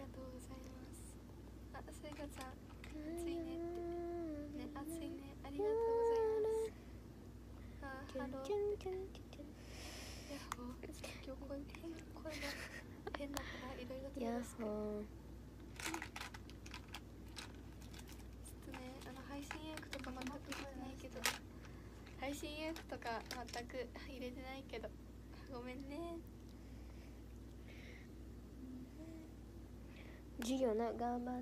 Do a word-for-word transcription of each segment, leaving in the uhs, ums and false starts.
がとうございます。あ、せいかちゃん暑いねってね、暑いね、ありがとうございます。あ、ハローってヤッホー。ちょっと今日声変声が変だからいろいろとよろしく。ちょっとね、あの配信予約とか全くしてないけど配信予約とか全く入れてないけどごめんね。 授業な、頑張って。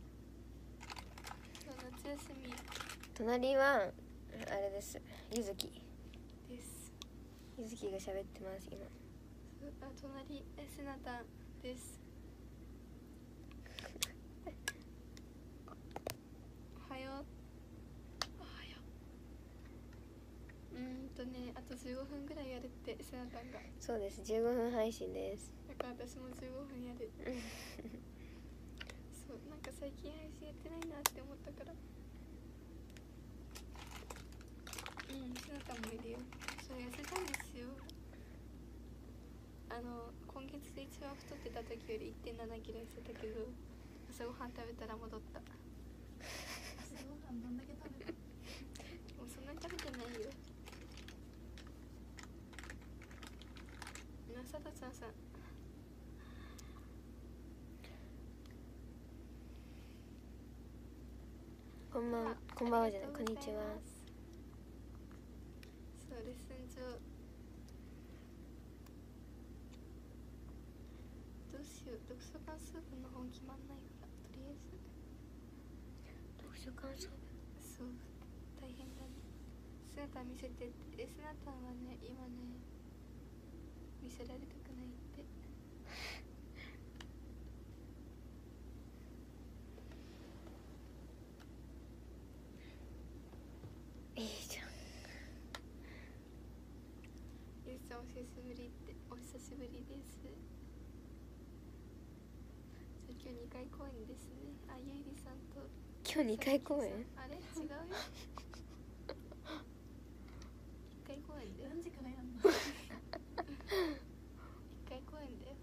夏休み。 隣はあれです、ゆずきです。 ゆずきが喋ってます今。 あ、隣えせなたんです。おはよう。おはよう。うーんとね、あとじゅうごふんぐらいやるってせなたんが。 そうです、じゅうごふん配信です。 だから私もじゅうごふんやる。そう、なんか最近配信やってないなって思ったから。うん、せなたんもいるよ。そう、痩せたんですよ。あの今月で一番太ってた時より いってんななキロ痩せたけど、朝ごはん食べたら戻った。朝ごはんどんだけ食べた？もうそんなに食べてないよ。な、さとちゃんさん。 こんばんは、こんばんはじゃない、こんにちは。 そう、レッスン上どうしよう、読書感想文の本決まんないから、とりあえず読書感想文。 そう、大変だね。セナタン見せてって。え、セナタンはね、今ね見せられたくないって。 いいじゃん。 ゆうちゃんお久しぶりって。お久しぶりです。今日にかい公演ですね。あ、ゆいりさんと。 今日にかい公演？ あれ違うよ。いっかい公演だよ。何時からやんの？いっかい公演だよ。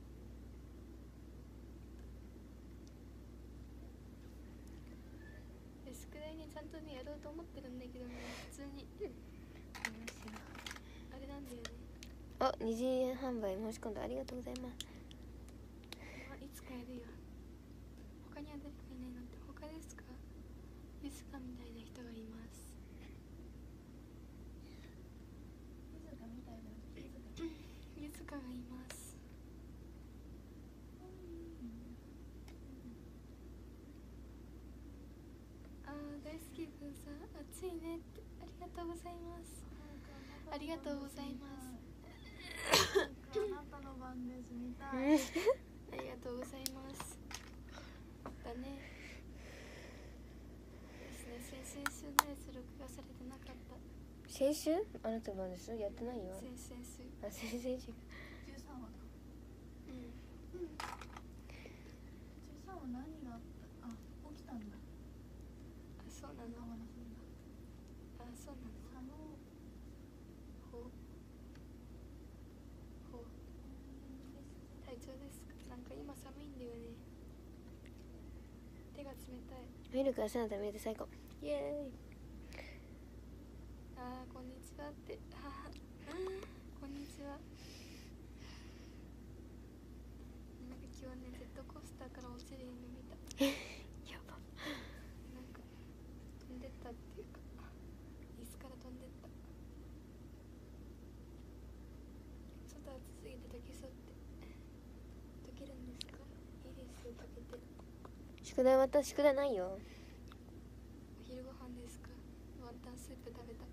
宿題ね、ちゃんとねやろうと思ってるんだけどね、普通にあれなんだよね。 あ、二次販売申し込んだ、ありがとうございます。 あ、いつかやるよ。他には誰かいないのって。他ですか？ゆずかみたいな人がいます。ゆずかみたいなゆずかがいます。あー、大好きくんさん、暑いねって。ありがとうございます。ありがとうございます。あなたの番です、見たい。ありがとうございます。だね。ですね、先々週のやつ録画されてなかった。 先週？あなたの番です？やってないよ。 先々週。 あ、先々週。 じゅうさんわか。うん。うん。じゅうさんわ何があった？あ、起きたんだ。あ、そうなの。あ、そうなの。佐野。ほう。ほう。体調ですか？なんか今寒いんだよね。手が冷たい。 見るからセナタン見れて最高。イエーイ。 あー、こんにちはって。ははこんにちは。なんか今日ね、ジェットコースターから落ちる夢見た。 やば。 なんか飛んでったっていうか、椅子から飛んでった。外暑すぎて溶けそうって。溶けるんですか？いいですよ、溶けて。 宿題また宿題ないよ。 お昼ご飯ですか？ワンタンスープ食べた。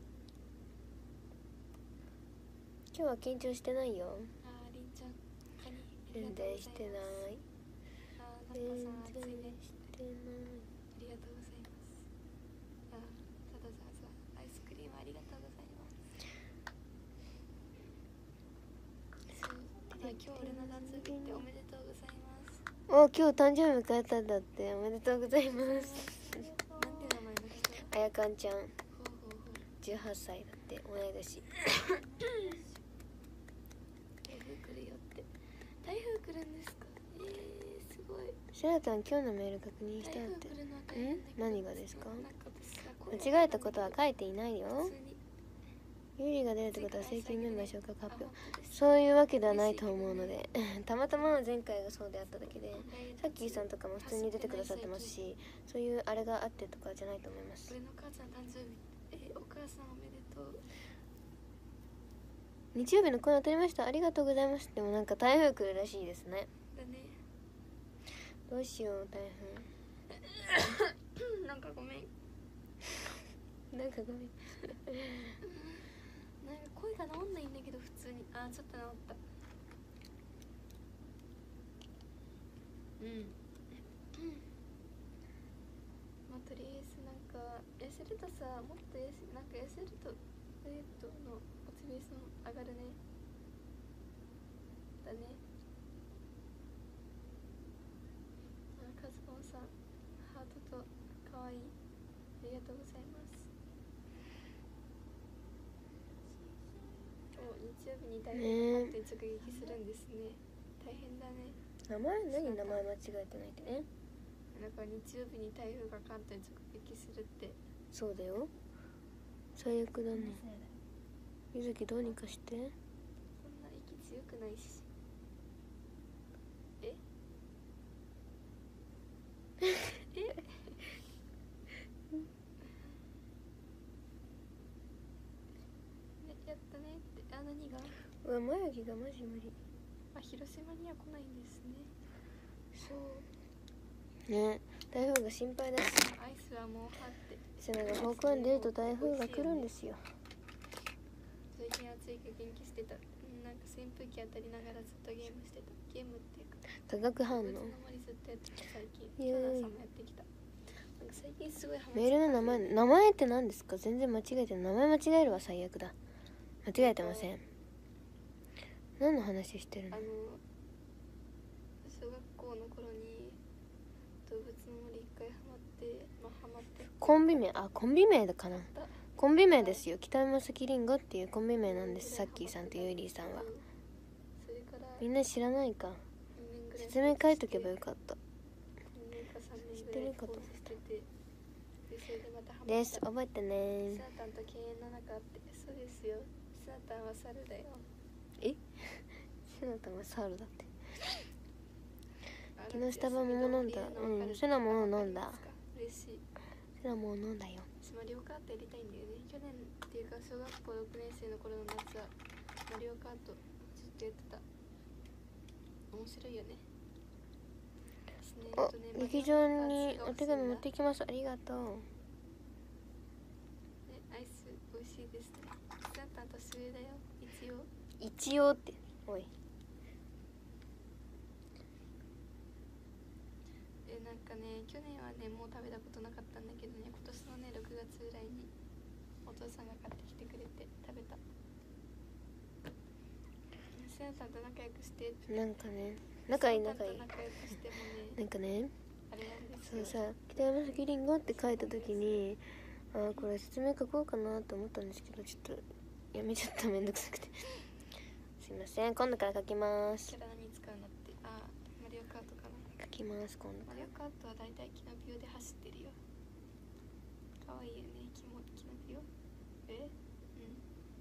今日は緊張してないよ。 あー、りんちゃん、他に全然してない。 あー、なっこさん暑いね。 してない。 ありがとうございます。あー、ただざわざわアイスクリームありがとうございます。そう、ただ今日俺の誕生日っておめでとうございます。 お、今日誕生日迎えたんだって。おめでとうございます。 なんて名前の人？ あやかんちゃん。 ほうほうほう。 じゅうはっさいだって、同い年。 台風来るよって。台風来るんですか？えー、 セナタン今日のメール確認してあって。 台風来るのは大変だけどん何がですか？ なんか私さこれ間違えたことは書いていないよ。 普通にユーリが出るってことは正規メンバー昇格発表。 あ本当ですそういうわけではないと思うのでたまたま前回がそうであっただけで、さっきーさんとかも普通に出てくださってますし、そういうあれがあってとかじゃないと思います。 俺の母ちゃん誕生日えお母さんおめでとう。 日曜日のコーナー当たりました。ありがとうございます。でもなんか台風来るらしいですね。 だね。 どうしよう台なんかごめん風なんかごめんなんか声が治んないんだけど普通にあちょっと治ったうんまあとりあえずなんか痩せるとさもっと痩せなんか痩せるとダイエットのモチベーション上がるねだね。あカズボンさんハートとかわいいありがとうございます。お日曜日に台風が関東に直撃するんですね。大変だね。 名前何名前間違えてないってね。 なんか日曜日に台風が関東に直撃するって。 そうだよ。最悪だね。ゆずきどうにかして。 そんな息強くないし。ええやったねってあ何がうわ眉毛がマジ無理。 あ広島には来ないんですね。 そうね台風が心配だし。 アイスはもうはってセナが遠くに出ると台風が来るんですよ。 最近暑いから元気してた。なんか扇風機当たりながらずっとゲームしてた。ゲームっていうか化学反応。 うちの森ずっとやってた最近。キョナさんもやってきた。なんか最近すごいハマってた。 メールの名前名前って何ですか？全然間違えてる。名前間違えるわ最悪だ。間違えてません。何の話してるの？ あの小学校の頃に動物の森一回ハマってまあハマってコンビ名あコンビ名だかな。コンビ名ですよ。北山崎りんごっていうコンビ名なんです。さっきーさんとゆいりーさんは。 それからみんな知らないか。 にねんぐらい説明書いとけばよかった。 にねんかさんねん知っぐらいてるかと放置しててでそれでまたハマったです。覚えてね。 サータンと犬猿の中ってそうですよ。サータンは猿だよ。 えセナタンはサウルだって。 あ昨日スタバも飲んだ。うんセナも飲んだ。 嬉しい。 セナも飲んだよ。 私マリオカートやりたいんだよね。去年っていうか小学校ろくねん生の頃の夏はマリオカートずっとやってた。面白いよね。 お劇場にお手紙持ってきます。ありがとう。 ねアイス美味しいですね。サータン年上だよ一応。 一応っておい。 えなんかね去年はねもう食べたことなかったんだけどね今年のねろくがつぐらいにお父さんが買ってきてくれて食べた。セナタンと仲良くしてって。 なんかね仲いい仲いい。 仲良くしてもねなんかねあれなんですよ。 そうさ北山崎りんごって書いた時にあーこれ説明書こうかなと思ったんですけどちょっとやめちゃっためんどくさくてすいません今度から書きますキャラ何使うのってあマリオカートかな。 書きます今度かマリオカートはだいたいキノピオで走ってるよ。かわいいよねキモキノピオ。えうん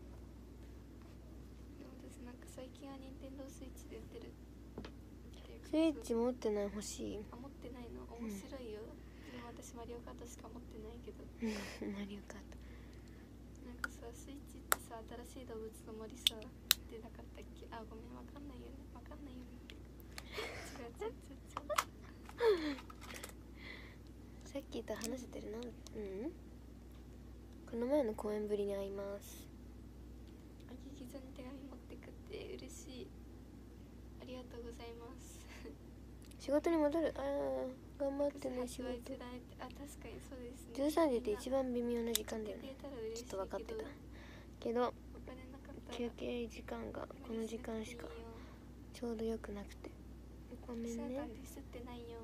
でも私なんか最近は任天堂スイッチでやってるっていうかスイッチ持ってない欲しいあ持ってないの面白いよ、うん、でも私マリオカートしか持ってないけどマリオカートなんかさスイッチってさ新しい動物の森さ出なかったっけ。あごめんわかんないよねわかんないよね違う違う違う違うさっきと話せてるのうんこの前の公演ぶりに会います。 あ劇場に手紙持ってくって嬉しいありがとうございます仕事に戻るあー頑張ってね仕事。 あ確かにそうですね。 じゅうさんじって一番微妙な時間だよね。ちょっと分かってたけど休憩時間がこの時間しかちょうどよくなくてごめんね。 サータンディスってないよ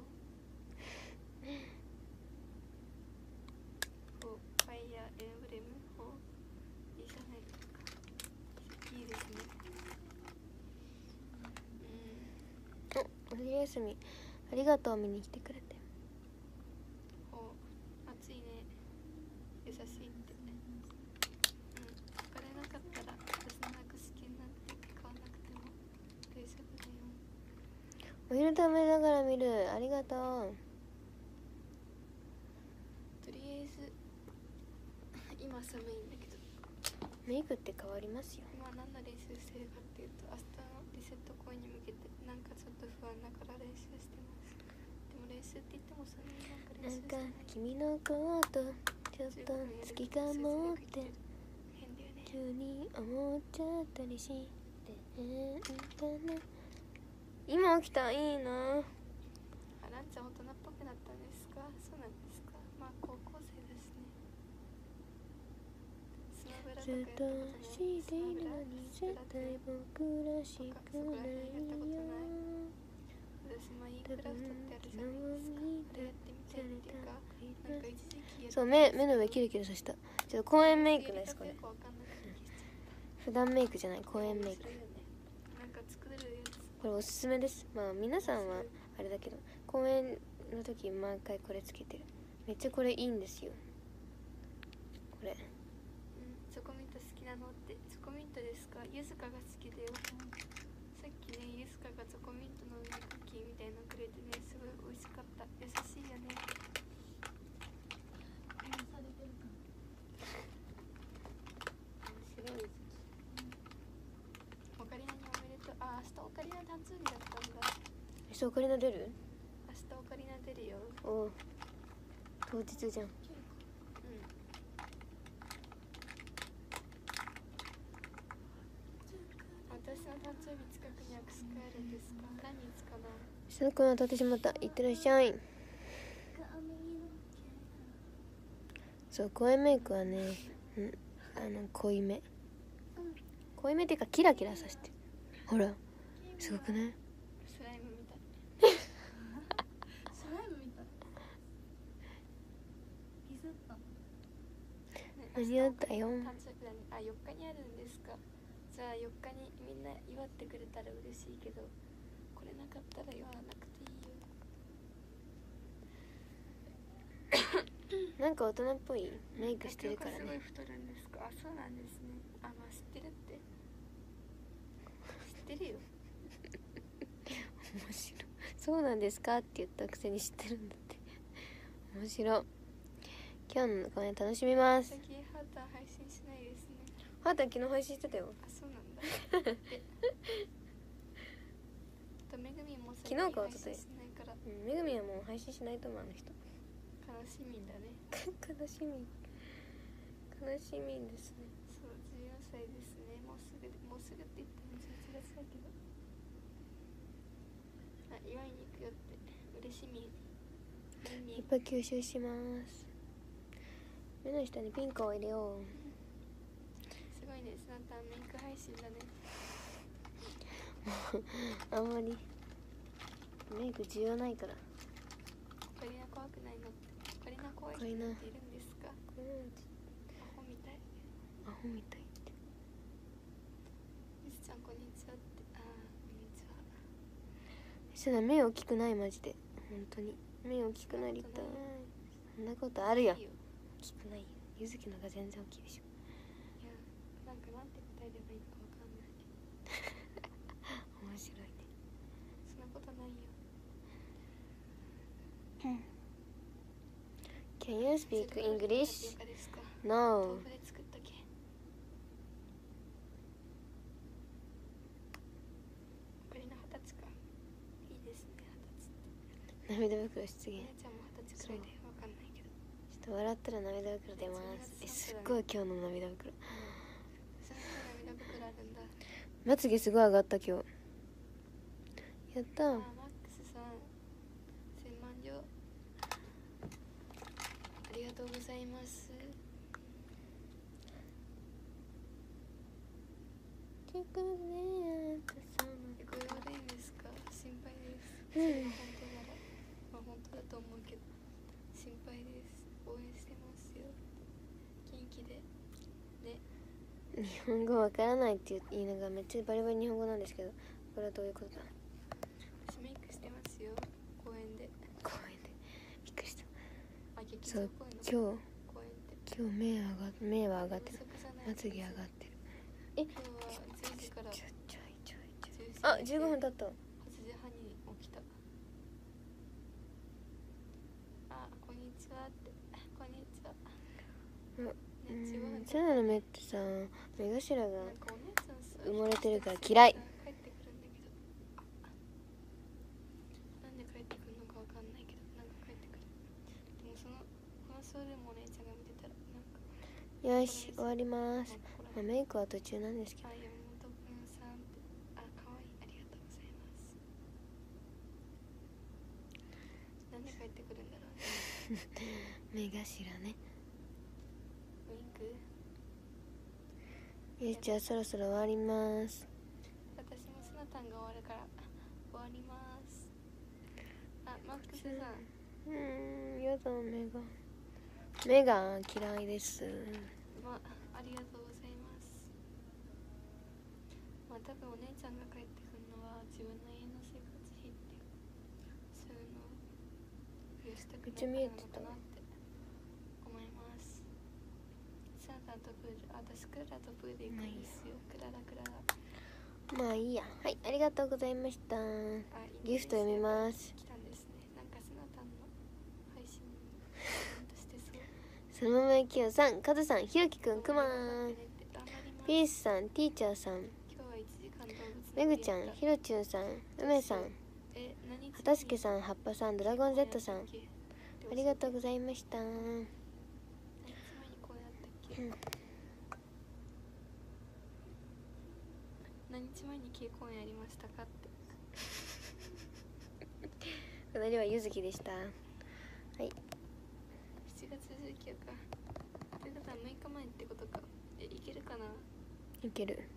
こうファイヤーエンブレムおいいじゃないですか。いいですね。 おお昼休みありがとう見に来てくれて。 お暑いね。優しいって。うんお金なかったら私のなくす気になって買わなくても大丈夫だよ。 お昼食べながら見る。ありがとう。 とりあえず今寒いんだけどメイクって変わりますよ。 今何の練習してるかっていうと明日のリセットコインに向けてなんかちょっと不安だから練習してます。でも練習って言ってもそんなになんか練習してない。 なんか君のことちょっと好きかもって変だよね。 急に思っちゃったりして変だね。今起きた。いいな。 あ、ランちゃん大人っぽくなったんですか？そうなんですか？まあ高校生ですね。スマブラとかやったことない。 ずっとしているのに絶対僕らしくないよ。 私マインクラフトってあるじゃないですか。あれやってみたいっていうか、なんか一時期やってそう、目目の上キルキルさせた。ちょっと公園メイクですこれ。 よくわかんなくて消しちゃった。 普段メイクじゃない、公園メイク。 なんか作れるやつ。 これおすすめです。まあ皆さんはあれだけど、公園の時毎回これつけてる。めっちゃこれいいんですよ。これ。 うん、チョコミント好きなのって。チョコミントですか？ゆずかが好きだよ。さっきね、ゆずかがチョコミントのクッキーみたいなのくれてね、すごい美味しかった。優しいよね。面白い。オカリナにおめでとう。あ、明日オカリナ誕生日だったんだ。 明日オカリナ出る？ 明日オカリナ出るよ。 おう、当日じゃん。 うん。私の誕生日近くに握手会あるんですか？何日かな？ 明日の子は当たってしまった。いってらっしゃい。そう、公園メイクはね、うん、あの濃いめ濃いめっていうかキラキラさせて。ほらすごくない？ スライムみたい。スライムみたい。ピザった。 間に合ったよ。 誕生日だね。あ、よっかにあるんですか？じゃあよっかにみんな祝ってくれたら嬉しいけど、これなかったら祝わなくていいよ。 なんか大人っぽいメイクしてるからすごいね。 太るんですか？あ、そうなんですね。あ、まあ知ってるって。知ってるよ。 面白い。そうなんですかって言ったくせに知ってるんだって。面白い。今日の公演楽しみます。 最近ハーター配信しないですね。 ハーター昨日配信してたよ。 あ、そうなんだ。あとめぐみも最近配信しないから。 うん、めぐみはもう配信しないと思う。あの人悲しみだね。 悲しみ悲しみですね。 そう、じゅうよんさいですね。もうすぐもうすぐって言ってもじゅういちがつだけど。あ、祝いに行くよって嬉しみ。 いっぱい吸収します。目の下にピンクを入れよう。 すごいね、スナタンメイク配信だね。 あんまりメイク重要ないから。 オカリナ怖くないの？オカリナ怖い人っているんですか？ うん、 アホみたい。 アホみたいって。 みすちゃんこんにちはって。あー、こんにちは。 そうだ、目大きくないマジで。本当に目大きくなりたい。そんなことあるよ。大きくないよ。ゆずきのが全然大きいでしょ。 いや、なんかなんて答えればいいかわかんない。 面白いね。 そんなことないよ。 Can you speak English? ですか？ No. 豆腐で作ったっけ？オカリナ二十歳か。いいですね、二十歳って。 涙袋出現。 お姉ちゃんも二十歳くらいでわかんないけど。 ちょっと笑ったら涙袋出ます。え、すっごい今日の涙袋。 そんな涙袋あるんだ。 まつげすごい上がった今日。やったー。 あ、マックスさん千万両ありがとうございます。 結構ね、 これ悪いんですか？心配です。 うん、 それが本当なら、まあ本当だと思うけど心配です。応援してますよ。元気でね。 日本語わからないって言いながらめっちゃバリバリ日本語なんですけど、これはどういうことだ？ 私メイクしてますよ。 公園で公園でびっくりした。 あ劇場そう公園の今日公園で今日目上が目は上がってる。 不足じゃないまつげ上がってる。え今日はじゅうじからちょちょいちょいちょいじゅうじあじゅうごふん経った。 はちじはんに起きた。あこんにちはってこんにちは。 うねんじゅうごふんセナの目ってさ目頭がなんかお姉ちゃんさ埋もれてるから嫌い。 帰ってくるんだけどなんで帰ってくるのかわかんないけどなんか帰ってくる。でもそのこのショールームお姉ちゃんが見てたらなんかよし終わります。まあ、メイクは途中なんですけど。 あ山本くんさんってあ可愛いありがとうございます。なんで帰ってくるんだろうね。 目頭ね。 ウインクよしじゃあそろそろ終わります。 私もスナタンが終わるから終わります。あマックスさんうーんやだ目が目が嫌いです。 まありがとうございます。まあ多分お姉ちゃんが帰ってくるのは自分の家の生活費ってそういうのを増やしたくないからなのかなって思います。スナタンとプールあ私クララとプール行くんですよ。クララクララまあいいや。はいありがとうございました。 あギフト読みます。 来たんですね。なんかスナタンの配信にコメントしてそう。 そのままきよさん、カズさん、ひろきくん、くまーん、 頑張ります。 ピースさん、ティーチャーさん、 今日はいちじかん動物のめぐちゃん、 やったひろちゅんさん、梅さん、 え何日はたすけさん、はっぱさん、ドラゴン Z さん、ありがとうございました。 何日前にこうやったっけ、 うん何日前に稽公演やりましたかって。 隣はゆずきでした。はい。 しちがつじゅうくにちか。ということはむいかまえってことか。え、いけるかな。 いける。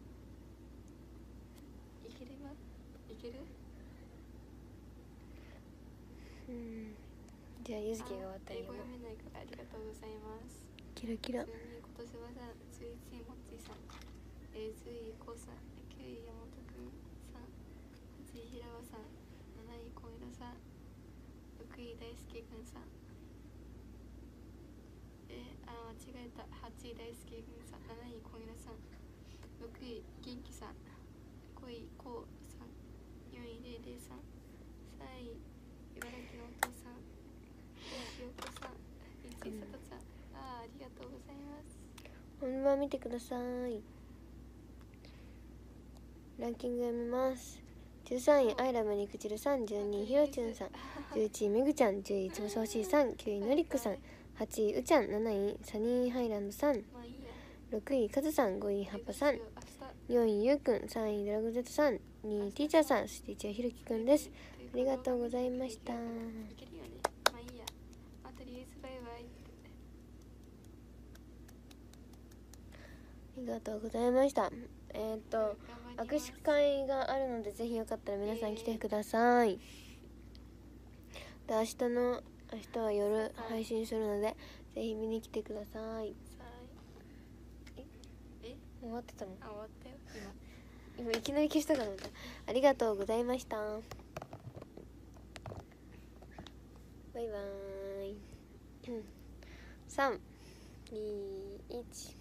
いければいける。 うん。じゃあゆずきが終わったら英語読む。 読めないからありがとうございます。 キラキラ。 じゅうに今年はさじゅういちいもっちーさん、えー、じゅういこうさん、きゅうい山本くんさん、はちい平和さん、なない小浦さん、ろくい大輔くんさん、えー、あ間違えた、はちい大輔くんさん、なない小浦さん、ろくい元気さん、ごいこうさん、よんいれいれいさん、さんい茨城のお父さん、よんいひよこさん、いちいさとちゃん、あーありがとうございます。 本番見てください。ランキング読みます。じゅうさんいアイラブ肉汁さん、じゅうにいひろちゅんさん、じゅういちいめぐちゃん、じゅういちいつぼそうしいさん、きゅういのりっくさん、はちいうちゃん、なないサニーハイランドさん、 まあいいや。 ろくいかずさん、ごいはっぱさん、よんいゆうくん、さんいドラゴン Z さん、にいティーチャーさん、そしていちいひろきくんです。ありがとうございました。 いけるよね。まあいいや。あとりあえずバイバイって。 ありがとうございました。えー、っと握手会があるのでぜひよかったら皆さん来てください。で明日の明日は夜配信するのでぜひ見に来てください。ええ終わってたの？ あ終わったよ今。今いきなり消したかと思った。ありがとうございました。バイバーイ。さん、に、いち